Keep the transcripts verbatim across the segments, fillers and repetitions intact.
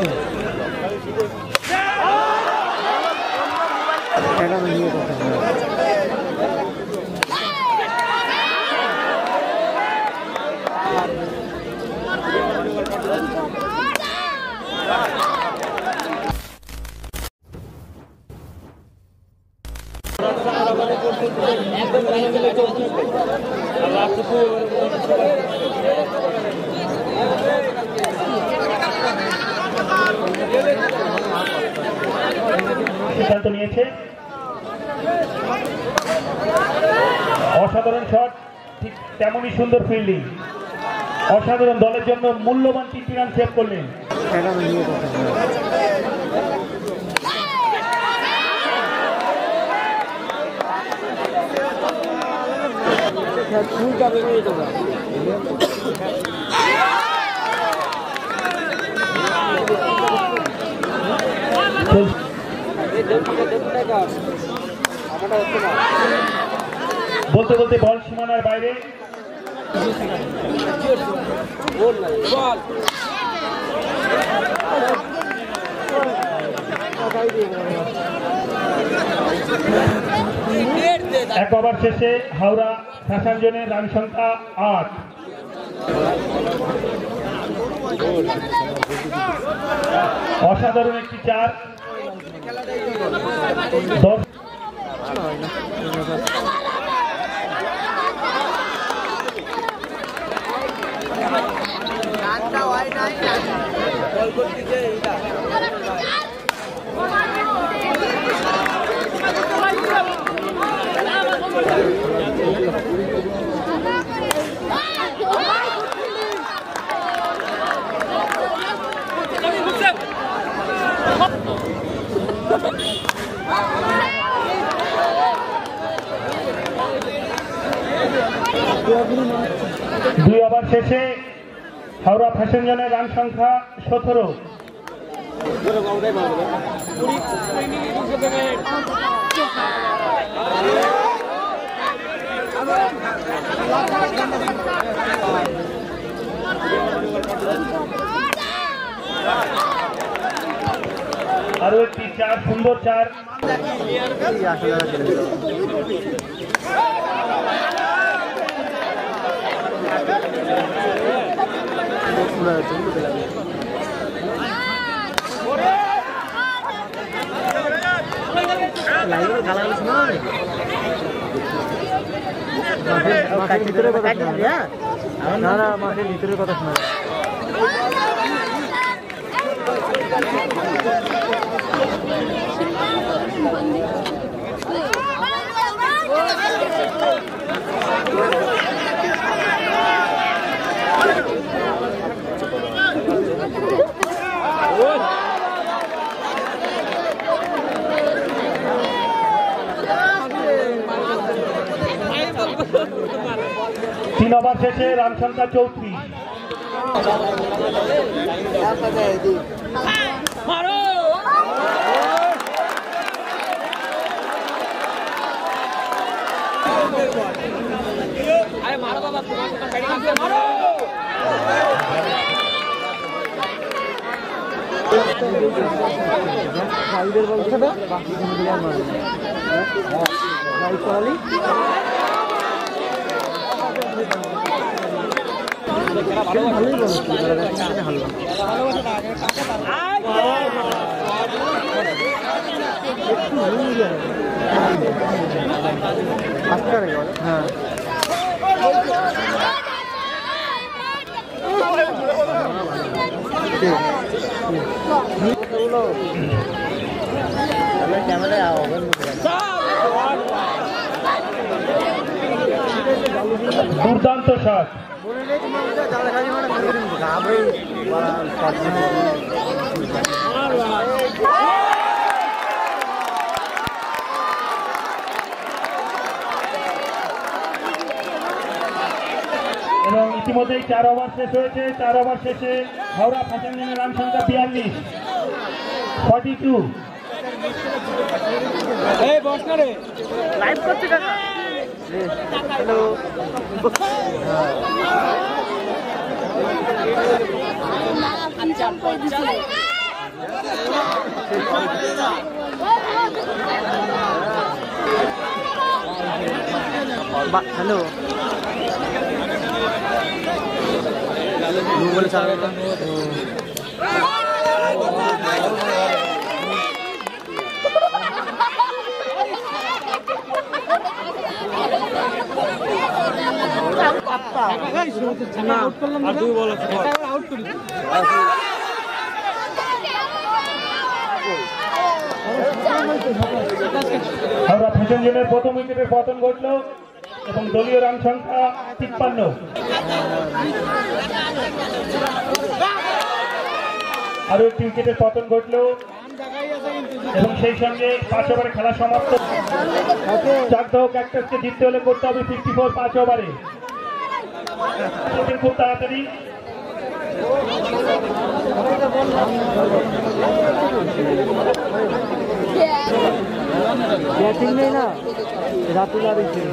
সিদ্ধান্ত নিয়েছে অসাধারণ শট, ঠিক তেমনই সুন্দর ফিল্ডিং, অসাধারণ, দলের জন্য মূল্যবান তিনটি রান সেভ করলেন। বলতে বলতে বল সীমানার বাইরে, এক ওভার শেষে হাওড়া ফ্যাশন জোনের রান সংখ্যা আট। অসাধারণ একটি চার, দশ দুই ওভার শেষে হাওড়া ফ্যাশন জোনের রান সংখ্যা সতেরো। আরো একটি চার, সুন্দর চার। মাঠের ভিতরের কথা শোনা তিন ওভার শেষে রান সংখ্যা চৌত্রিশ। হ্যাঁ দুর্দান্ত শট। এবং ইতিমধ্যেই চার ওভার শেষ হয়েছে। চার ওভার শেষে হাওড়া ফ্যাশন জোনের রান সংখ্যা বিয়াল্লিশ, ফর্টি টু। লাইভ করছে কাকা। হ্যালো, हेलो गूगल सारा হাওড়া ফ্যাশন জোনের প্রথম উইকেটের পতন ঘটল এবং দলীয় রান সংখ্যা তিপ্পান্ন। আরো একটি উইকেটের পতন ঘটল এবং সেই সঙ্গে পাঁচ ওভারে খেলা সমাপ্ত। চাকদাহ ক্যাক্টাসকে জিততে হলে করতে হবে ফিফটি ফোর পাঁচ ওভারে। খুব তাড়াতাড়ি बैटिंग नहीं ना रातुल आ रही थी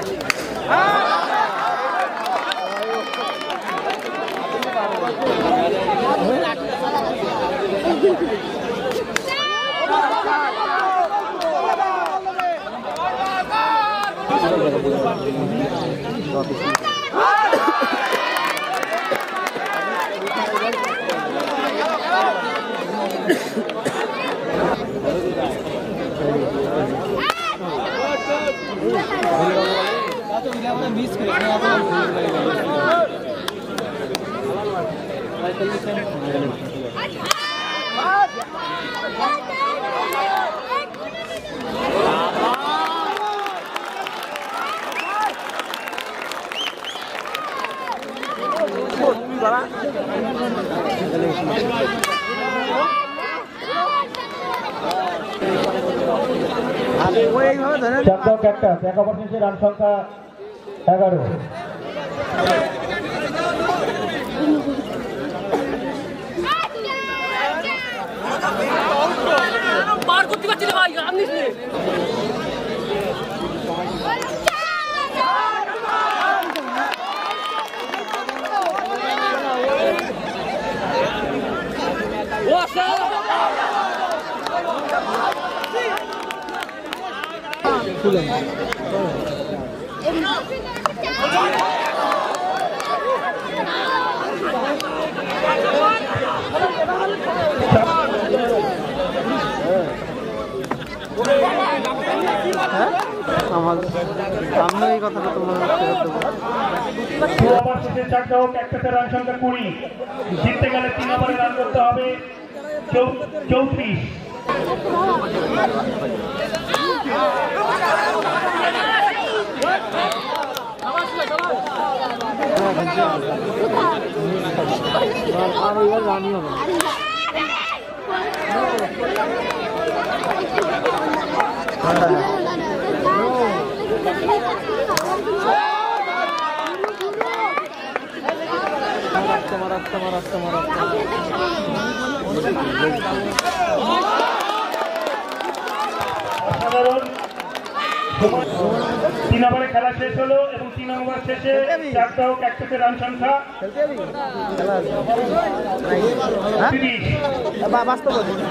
मिस চাকদাহ ক্যাক্টাস এক ওভার শেষে রান সংখ্যা এগারো। পার করতে পারছি না ভাই আপনি সামনে এই কথাটা তোমার চাকদাহ ক্যাক্টাসের রান সংখ্যা কুড়ি। জিততে গেলে তিন ওভারে রান করতে হবে চৌত্রিশ। আর এবার রানই হবে মারাত্মা মারাত্মা মারাত্মা অসাধারণ। তিন ওভারে খেলা শেষ হলো এবং তিন ওভার শেষে চাকদাহ ক্যাক্টাসের রান সংখ্যা তিরিশ। বাস্তব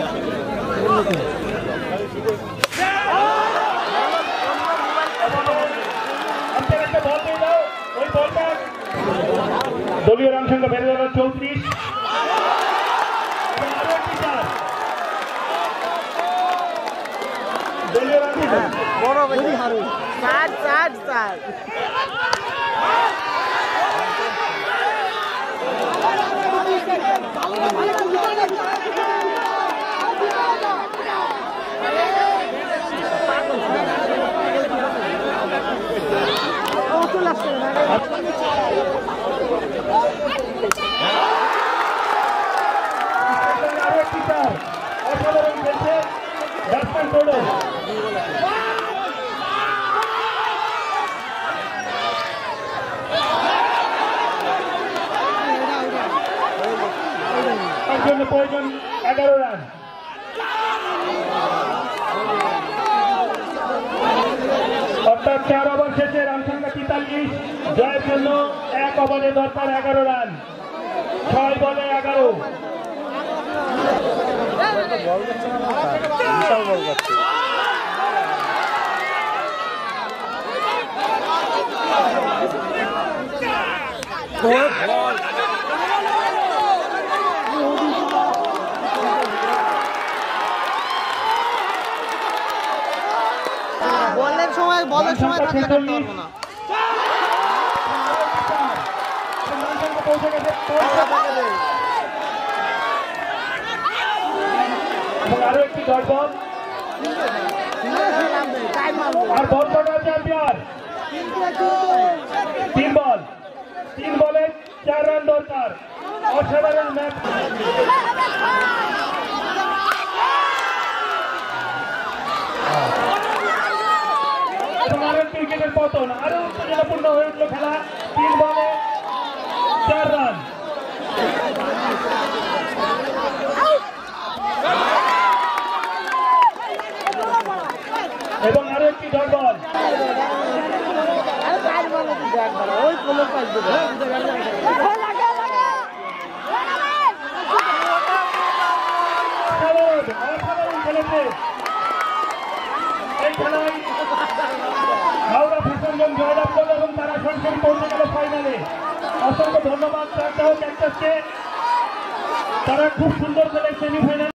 দলীয় রান সংখ্যা বেড়ে গেল চৌত্রিশ। দলীয় রান বড় বেশি হারু ষাট ষাট ষাট অসাধারণ খেলছে ব্যাটসম্যান টোডো। তার জন্য প্রয়োজন এগারো রান। অর্থাৎ চার ওভার শেষে রান সংখ্যা তেতাল্লিশ। জয়ের জন্য এক ওভারে দরকার এগারো রান। ছয় বলে এগারো। বল করছে না বিশাল বল করছে বলের সময় বলের সময় থাকলে করতে পারবো না এবং আরো একটি ডট বল আর বল কটা আছে আম্পায়ার তিন বল তিন বলে চার রান দরকার অসাধারণ ম্যাচ এবং আরো একটি উইকেটের পতন আরো উত্তেজনাপূর্ণ হয়ে উঠল খেলা তিন বলে চার রান এবং আরো একটি ডট বল ওই কোনো পাঁচ অসাধারণ খেলেছে এই খেলায় হাওড়া ফ্যাশনজন জয়লাভ করলো এবং তারা সরাসরি পৌঁছে গেল ফাইনালে অসংখ্য ধন্যবাদ চার ক্যাপ্টেনকে তারা খুব সুন্দর খেলে সেমিফাইনাল